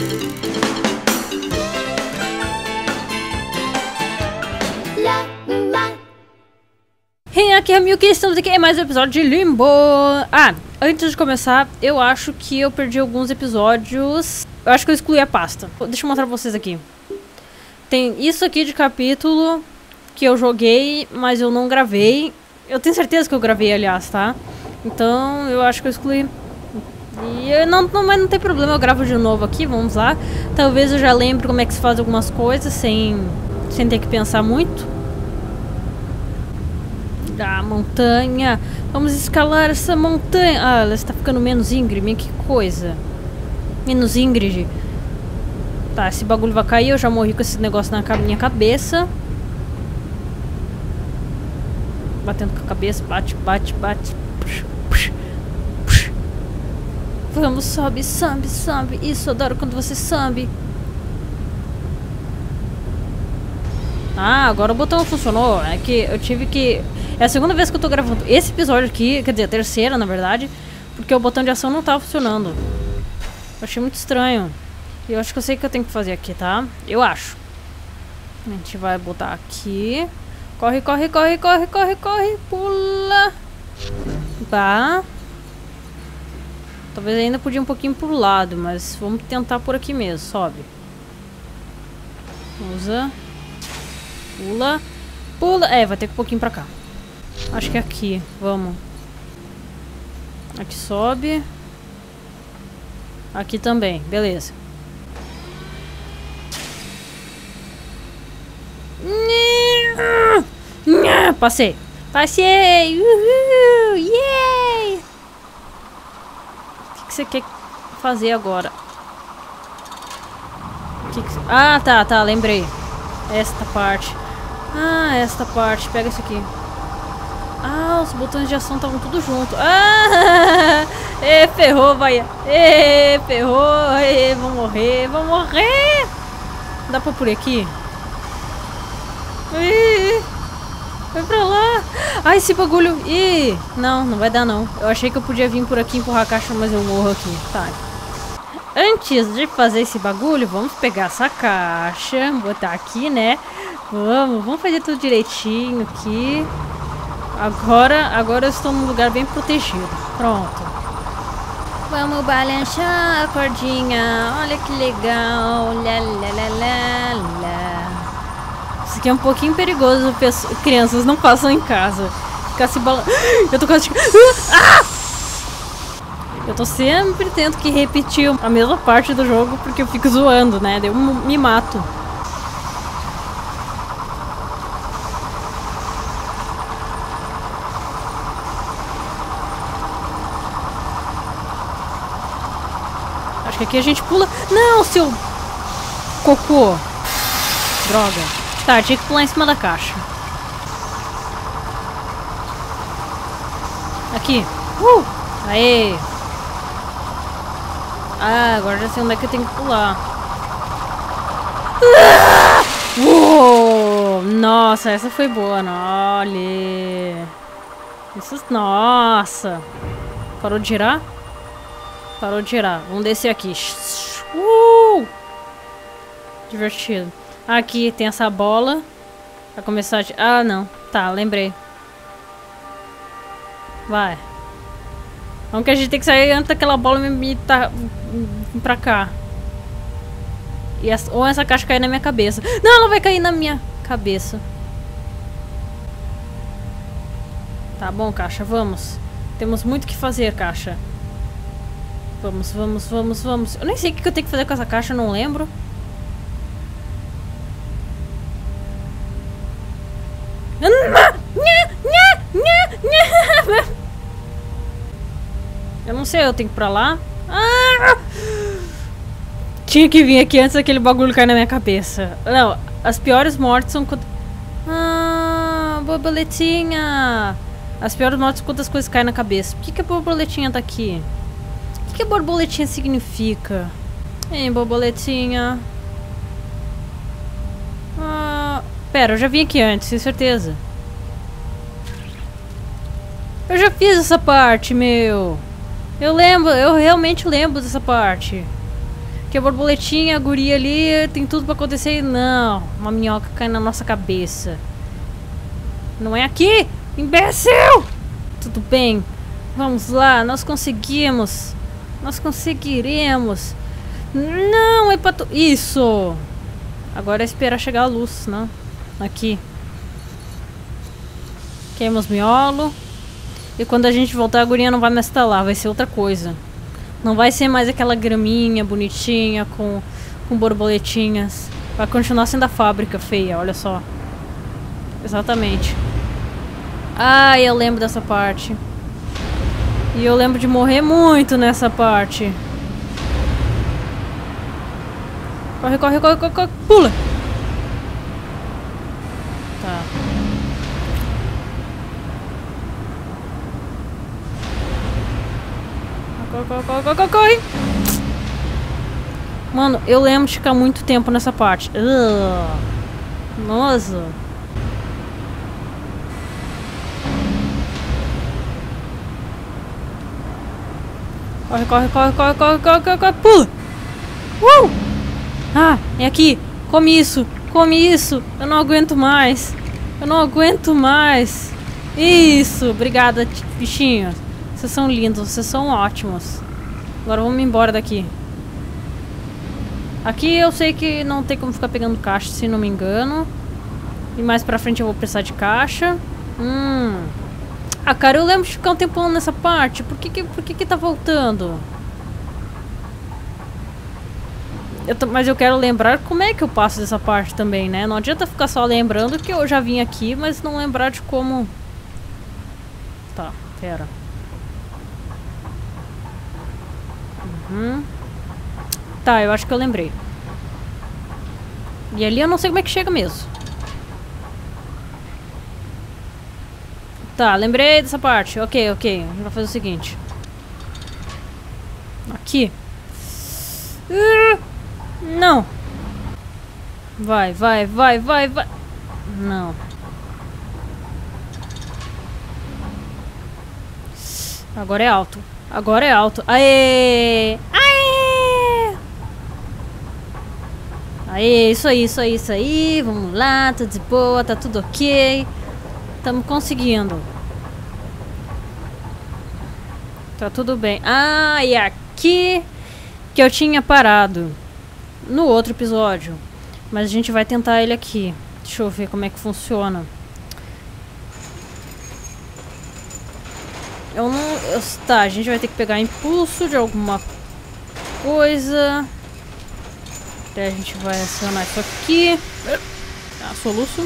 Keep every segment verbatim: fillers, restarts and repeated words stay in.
Hey, aqui é a Milky, estamos aqui em mais um episódio de Limbo. Ah, antes de começar, eu acho que eu perdi alguns episódios. Eu acho que eu excluí a pasta. Deixa eu mostrar pra vocês aqui. Tem isso aqui de capítulo que eu joguei, mas eu não gravei. Eu tenho certeza que eu gravei, aliás, tá? Então, eu acho que eu excluí. E eu não, não, mas não tem problema, eu gravo de novo aqui, vamos lá. Talvez eu já lembre como é que se faz algumas coisas sem, sem ter que pensar muito. Da montanha. Vamos escalar essa montanha. Ah, ela está ficando menos íngreme. Que coisa. Menos íngreme. Tá, esse bagulho vai cair. Eu já morri com esse negócio na minha cabeça. Batendo com a cabeça. Bate, bate, bate. Puxa, puxa, puxa. Vamos, sobe, sobe, sobe. Isso, eu adoro quando você sobe. Ah, agora o botão funcionou. É que eu tive que... É a segunda vez que eu tô gravando esse episódio aqui, quer dizer, a terceira, na verdade, porque o botão de ação não tava funcionando. Eu achei muito estranho. E eu acho que eu sei o que eu tenho que fazer aqui, tá? Eu acho. A gente vai botar aqui. Corre, corre, corre, corre, corre, corre. Pula. Tá. Talvez ainda podia um pouquinho pro lado, mas vamos tentar por aqui mesmo. Sobe. Usa. Pula. Pula. É, vai ter que um pouquinho pra cá. Acho que é aqui. Vamos. Aqui sobe. Aqui também. Beleza. Passei. Passei. Uhul. Yay. O que, que você quer fazer agora? Que que... Ah, tá, tá. Lembrei. Esta parte. Ah, esta parte. Pega isso aqui. Ah, os botões de ação estavam tudo junto. Ah! E ferrou, vai. E ferrou. E vou morrer, vou morrer. Dá pra por aqui? Ih, vai pra lá. Ai, esse bagulho. Ih, não, não vai dar não. Eu achei que eu podia vir por aqui empurrar a caixa, mas eu morro aqui. Tá. Antes de fazer esse bagulho, vamos pegar essa caixa, botar aqui, né? Vamos, vamos fazer tudo direitinho aqui. Agora, agora eu estou num lugar bem protegido. Pronto. Vamos balançar a cordinha. Olha que legal. Lá, lá, lá, lá, lá. Isso aqui é um pouquinho perigoso. Pessoas, crianças não passam em casa. Ficar se balançando. Eu tô quase... Ah! Eu tô sempre tendo que repetir a mesma parte do jogo porque eu fico zoando, né? Eu me mato. Acho que aqui a gente pula... Não, seu... Cocô. Droga. Tá, tinha que pular em cima da caixa. Aqui. Uh! Aê! Ah, agora já sei onde é que eu tenho que pular. Ah! Uou! Nossa, essa foi boa. Olha. Isso, nossa. Parou de girar? Parou de girar. Vamos descer aqui. Uh! Divertido. Aqui tem essa bola. Vai começar a... Ah, não. Tá, lembrei. Vai. Vamos que a gente tem que sair antes daquela bola me tá pra cá. E essa, ou essa caixa cair na minha cabeça. Não, ela vai cair na minha cabeça. Tá bom, caixa, vamos. Temos muito o que fazer, caixa. Vamos, vamos, vamos, vamos. Eu nem sei o que eu tenho que fazer com essa caixa, eu não lembro. Eu não sei, eu tenho que ir pra lá. Ah! Tinha que vir aqui antes daquele bagulho cair na minha cabeça. Não, as piores mortes são quando... Ah, borboletinha. As piores mortes são quando as coisas caem na cabeça. Por que, que a borboletinha tá aqui? O que, que a borboletinha significa? Hein, borboletinha? Ah, pera, eu já vim aqui antes, tenho certeza. Eu já fiz essa parte, meu. Eu lembro, eu realmente lembro dessa parte. Que a borboletinha, a guria ali, tem tudo pra acontecer. Não, uma minhoca cai na nossa cabeça. Não é aqui, imbecil! Tudo bem, vamos lá, nós conseguimos. Nós conseguiremos. Não, é pra tu... Isso! Agora é esperar chegar a luz, né? Aqui. Queima os miolos. E quando a gente voltar, a gurinha não vai mais estar lá, vai ser outra coisa. Não vai ser mais aquela graminha bonitinha com, com borboletinhas. Vai continuar sendo a fábrica feia, olha só. Exatamente. Ah, eu lembro dessa parte. E eu lembro de morrer muito nessa parte. Corre, corre, corre, corre, corre. Pula! Tá. Corre, corre, corre, corre, corre, corre. Mano, eu lembro de ficar muito tempo nessa parte. Ugh. Nossa. Corre, corre, corre, corre, corre, corre, corre, corre. Pula! Uh! Ah, é aqui. Come isso, come isso. Eu não aguento mais. Eu não aguento mais. Isso, obrigada, bichinhos. Vocês são lindos, vocês são ótimos. Agora vamos embora daqui. Aqui eu sei que não tem como ficar pegando caixa, se não me engano. E mais pra frente eu vou precisar de caixa. Hum. Ah, cara, eu lembro de ficar um tempão nessa parte. Por que que, por que, que tá voltando? Eu tô, mas eu quero lembrar como é que eu passo dessa parte também, né? Não adianta ficar só lembrando que eu já vim aqui, mas não lembrar de como... Tá, pera. Uhum. Tá, eu acho que eu lembrei. E ali eu não sei como é que chega mesmo. Tá, lembrei dessa parte. Ok, ok. A gente vai fazer o seguinte. Aqui. Uh, não. Vai, vai, vai, vai, vai. Não. Agora é alto. Agora é alto. Aê! Aê! Aê, isso aí, isso aí, isso aí. Vamos lá, tudo de boa, tá tudo ok. Estamos conseguindo. Tá tudo bem. Ah, e aqui que eu tinha parado no outro episódio. Mas a gente vai tentar ele aqui. Deixa eu ver como é que funciona. Eu não... Eu, tá, a gente vai ter que pegar impulso de alguma coisa. Até a gente vai acionar isso aqui. Ah, soluço.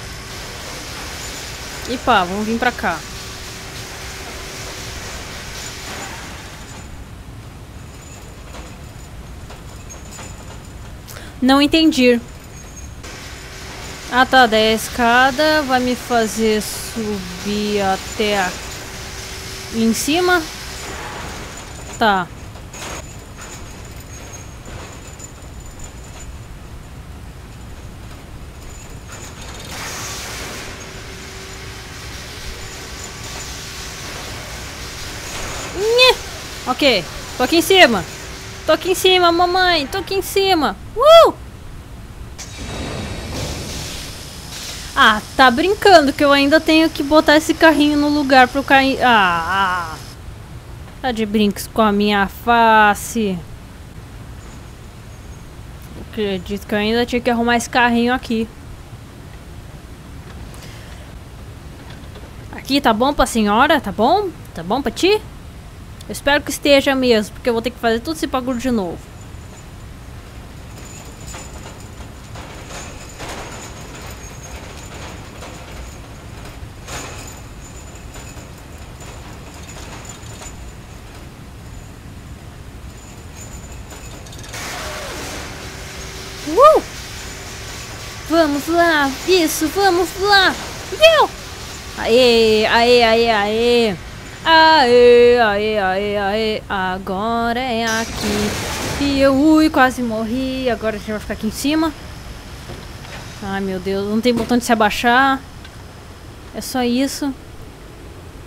E pá, vamos vir pra cá. Não entendi. Ah tá, daí a escada vai me fazer subir até aqui em cima. Tá. Ok, tô aqui em cima. Tô aqui em cima, mamãe. Tô aqui em cima. Uh! Ah, tá brincando que eu ainda tenho que botar esse carrinho no lugar pra eu cair. Ah, ah. Tá de brincos com a minha face. Eu acredito que eu ainda tinha que arrumar esse carrinho aqui. Aqui tá bom pra senhora? Tá bom? Tá bom pra ti? Eu espero que esteja mesmo, porque eu vou ter que fazer tudo esse bagulho de novo. Uh! Vamos lá! Isso, vamos lá! Viu? Aê, aê, aê, aê! Aê, aê, aê, aê, agora é aqui. E eu, ui, quase morri. Agora a gente vai ficar aqui em cima. Ai, meu Deus, não tem botão de se abaixar. É só isso.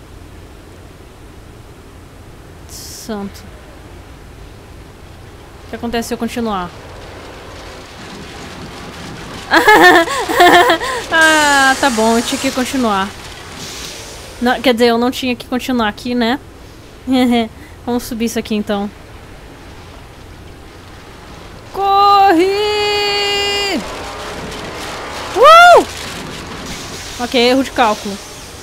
Santo. que acontece se eu continuar? Ah, tá bom, eu tinha que continuar. Não, quer dizer, eu não tinha que continuar aqui, né? Vamos subir isso aqui então. Corre! Uh! Ok, erro de cálculo.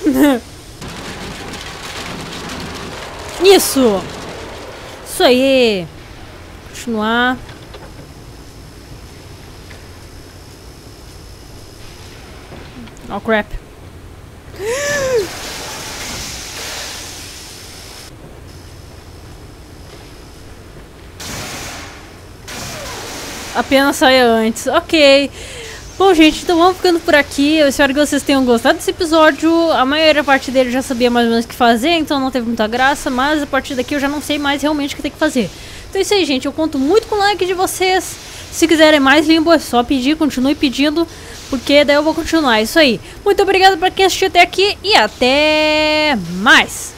Isso! Isso aí! Continuar. Oh, crap. Apenas saia antes. Ok. Bom, gente, então vamos ficando por aqui. Eu espero que vocês tenham gostado desse episódio. A maior parte dele eu já sabia mais ou menos o que fazer, então não teve muita graça. Mas a partir daqui eu já não sei mais realmente o que tem que fazer. Então é isso aí, gente. Eu conto muito com o like de vocês. Se quiserem mais Limbo, é só pedir. Continue pedindo, porque daí eu vou continuar. É isso aí. Muito obrigado pra quem assistiu até aqui e até mais.